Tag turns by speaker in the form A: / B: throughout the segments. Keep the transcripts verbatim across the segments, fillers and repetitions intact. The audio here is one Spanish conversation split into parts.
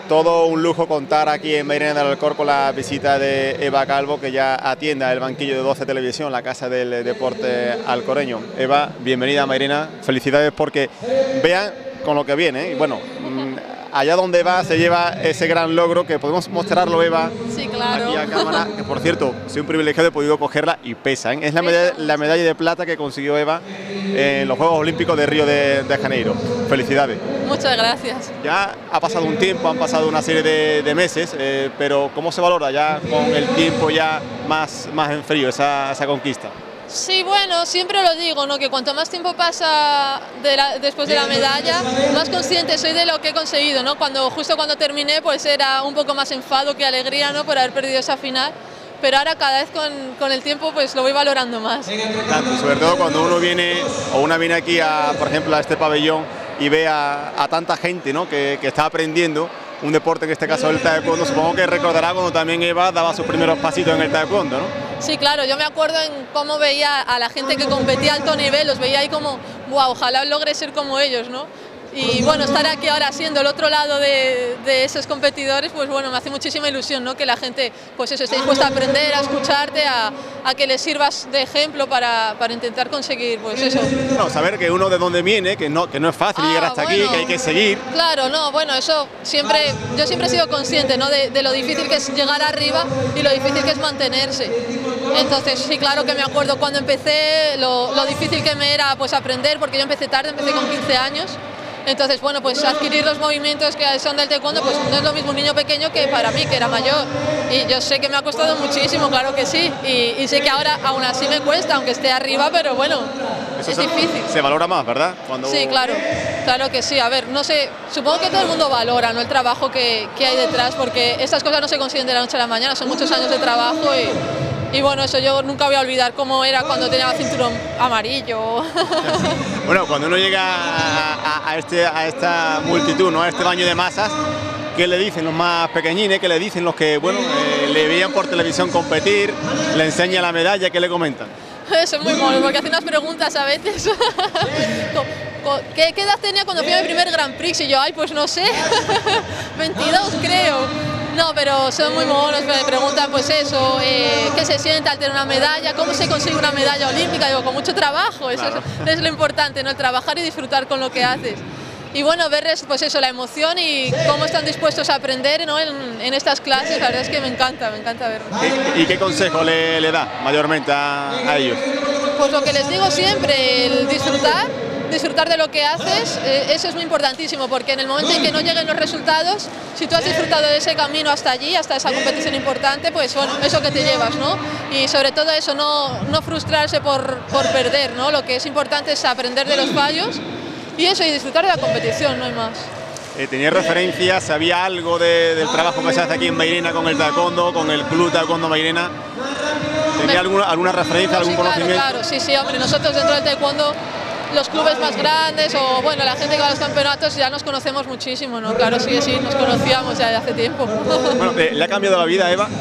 A: todo un lujo contar aquí en Mairena del Alcor con la visita de Eva Calvo, que ya atiende al banquillo de doce Televisión, la casa del deporte alcoreño. Eva, bienvenida a Mairena, felicidades porque vean con lo que viene, y bueno, allá donde va se lleva ese gran logro que podemos mostrarlo, Eva.
B: Sí, claro.
A: Aquí a cámara, que por cierto, soy un privilegiado de podido cogerla y pesa, ¿eh? Es la medalla, la medalla de plata que consiguió Eva en los Juegos Olímpicos de Río de, de Janeiro. Felicidades.
B: Muchas gracias.
A: Ya ha pasado un tiempo, han pasado una serie de, de meses, eh, pero ¿cómo se valora ya con el tiempo ya más, más en frío esa, esa conquista?
B: Sí, bueno, siempre lo digo, ¿no? Que cuanto más tiempo pasa de la, después de la medalla, más consciente soy de lo que he conseguido, ¿no? Cuando, justo cuando terminé, pues era un poco más enfado que alegría, ¿no? Por haber perdido esa final, pero ahora cada vez con, con el tiempo pues lo voy valorando más.
A: Tanto, sobre todo cuando uno viene, o una viene aquí, a, por ejemplo, a este pabellón y ve a, a tanta gente, ¿no? que, que está aprendiendo un deporte, en este caso el taekwondo. Supongo que recordará cuando también Eva daba sus primeros pasitos en el taekwondo, ¿no?
B: Sí, claro, yo me acuerdo en cómo veía a la gente que competía a alto nivel, los veía ahí como, wow, ojalá logre ser como ellos, ¿no? Y bueno, estar aquí ahora siendo el otro lado de, de esos competidores, pues bueno, me hace muchísima ilusión, ¿no? Que la gente, pues eso, esté dispuesta a aprender, a escucharte, a, a que les sirvas de ejemplo para, para intentar conseguir, pues eso.
A: No, saber que uno de dónde viene, que no, que no es fácil ah, llegar hasta bueno, aquí, que hay que seguir.
B: Claro, no, bueno, eso siempre, yo siempre he sido consciente, ¿no? De, de lo difícil que es llegar arriba y lo difícil que es mantenerse. Entonces, sí, claro que me acuerdo cuando empecé, lo, lo difícil que me era pues aprender, porque yo empecé tarde, empecé con quince años. Entonces, bueno, pues adquirir los movimientos que son del taekwondo, pues no es lo mismo un niño pequeño que para mí, que era mayor. Y yo sé que me ha costado muchísimo, claro que sí. Y, y sé que ahora aún así me cuesta, aunque esté arriba, pero bueno,
A: eso
B: es
A: se,
B: difícil.
A: Se valora más, ¿verdad? Cuando...
B: Sí, claro, claro que sí. A ver, no sé, supongo que todo el mundo valora, ¿no? El trabajo que, que hay detrás, porque estas cosas no se consiguen de la noche a la mañana, son muchos años de trabajo y... Y bueno, eso yo nunca voy a olvidar cómo era cuando tenía el cinturón amarillo.
A: Bueno, cuando uno llega a, a, a, este, a esta multitud, ¿no? A este baño de masas, ¿qué le dicen los más pequeñines? ¿Qué le dicen los que, bueno, eh, le veían por televisión competir, le enseña la medalla? ¿Qué le comentan?
B: Eso es muy mono, porque hace unas preguntas a veces. ¿Qué, ¿Qué edad tenía cuando fui a mi primer Grand Prix? Y yo, ay, pues no sé, veintidós creo. No, pero son muy monos, me preguntan pues eso, eh, qué se siente al tener una medalla, cómo se consigue una medalla olímpica, digo, con mucho trabajo, eso claro. es, es lo importante, ¿no? El trabajar y disfrutar con lo que haces. Y bueno, verles pues eso, la emoción y cómo están dispuestos a aprender, ¿no? en, en estas clases, la verdad es que me encanta, me encanta verlo.
A: ¿Y, y qué consejo le, le da mayormente a, a ellos?
B: Pues lo que les digo siempre, el disfrutar, disfrutar de lo que haces, eh, eso es muy importantísimo, porque en el momento en que no lleguen los resultados, si tú has disfrutado de ese camino hasta allí, hasta esa competición importante, pues bueno, eso que te llevas, ¿no? Y sobre todo eso, no, no frustrarse por, por perder, ¿no? Lo que es importante es aprender de los fallos y eso, y disfrutar de la competición, no hay más.
A: Eh, ¿Tenía referencias? ¿Sabía algo de, del trabajo que se hace aquí en Mairena con el taekwondo, con el club taekwondo Mairena? ¿Tenía alguna, alguna referencia, algún
B: sí, claro,
A: conocimiento?
B: Claro, sí, sí, hombre, nosotros dentro del taekwondo, los clubes más grandes o bueno, la gente que va a los campeonatos ya nos conocemos muchísimo, ¿no? Claro, sí, sí, nos conocíamos ya de hace tiempo.
A: Bueno, ¿le ha cambiado la vida, Eva?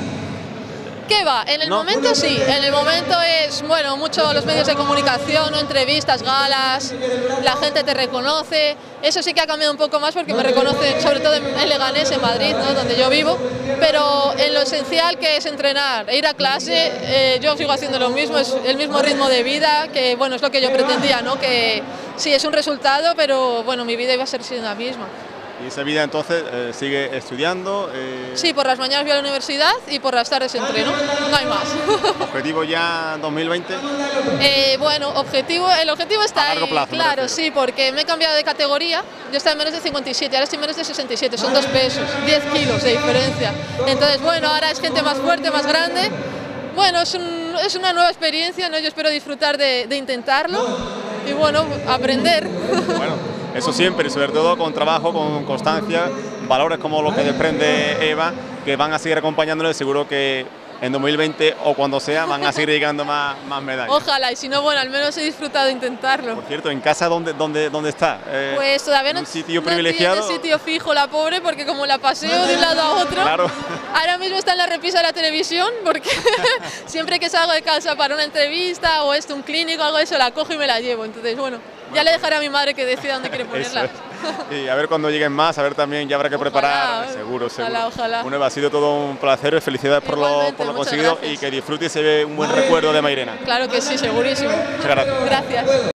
B: ¿Qué va? En el ¿No? momento sí, en el momento es, bueno, mucho los medios de comunicación, ¿no? Entrevistas, galas, la gente te reconoce, eso sí que ha cambiado un poco más porque me reconocen sobre todo en Leganés, en Madrid, ¿no? Donde yo vivo, pero en lo esencial que es entrenar e ir a clase, eh, yo sigo haciendo lo mismo, es el mismo ritmo de vida, que bueno, es lo que yo pretendía, ¿no? Que sí, es un resultado, pero bueno, mi vida iba a ser siendo la misma.
A: ¿Y esa vida entonces eh, sigue estudiando? Eh...
B: Sí, por las mañanas voy a la universidad y por las tardes entreno, no hay más.
A: ¿Objetivo ya dos mil veinte?
B: Eh, bueno, objetivo, el objetivo está
A: a largo
B: ahí,
A: plazo,
B: claro, sí, porque me he cambiado de categoría, yo estaba en menos de cincuenta y siete, ahora estoy en menos de sesenta y siete, son dos pesos, diez kilos de diferencia. Entonces, bueno, ahora es gente más fuerte, más grande, bueno, es, un, es una nueva experiencia, ¿no? Yo espero disfrutar de, de intentarlo y bueno, aprender.
A: Bueno. Eso siempre, y sobre todo con trabajo, con constancia, valores como los que desprende Eva, que van a seguir acompañándole, seguro que en dos mil veinte o cuando sea van a seguir llegando más, más medallas.
B: Ojalá, y si no, bueno, al menos he disfrutado de intentarlo.
A: Por cierto, ¿en casa dónde, dónde, dónde está? Eh,
B: pues todavía no,
A: ¿un sitio
B: no
A: privilegiado?
B: tiene sitio fijo la pobre, porque como la paseo de un lado a otro,
A: claro.
B: Ahora mismo está en la repisa de la televisión, porque siempre que salgo de casa para una entrevista o esto, un clínico, algo de eso, la cojo y me la llevo. Entonces, bueno, ya le dejaré a mi madre que decida dónde quiere ponerla.
A: Y a ver cuando lleguen más, a ver también, ya habrá que
B: Ojalá,
A: preparar, seguro, seguro.
B: Ojalá, ojalá.
A: Bueno, Eva, ha sido todo un placer, felicidades por lo, por lo conseguido
B: gracias.
A: y que disfrutes y se ve un buen recuerdo de Mairena.
B: Claro que sí, segurísimo.
A: Muchas gracias.
B: Gracias.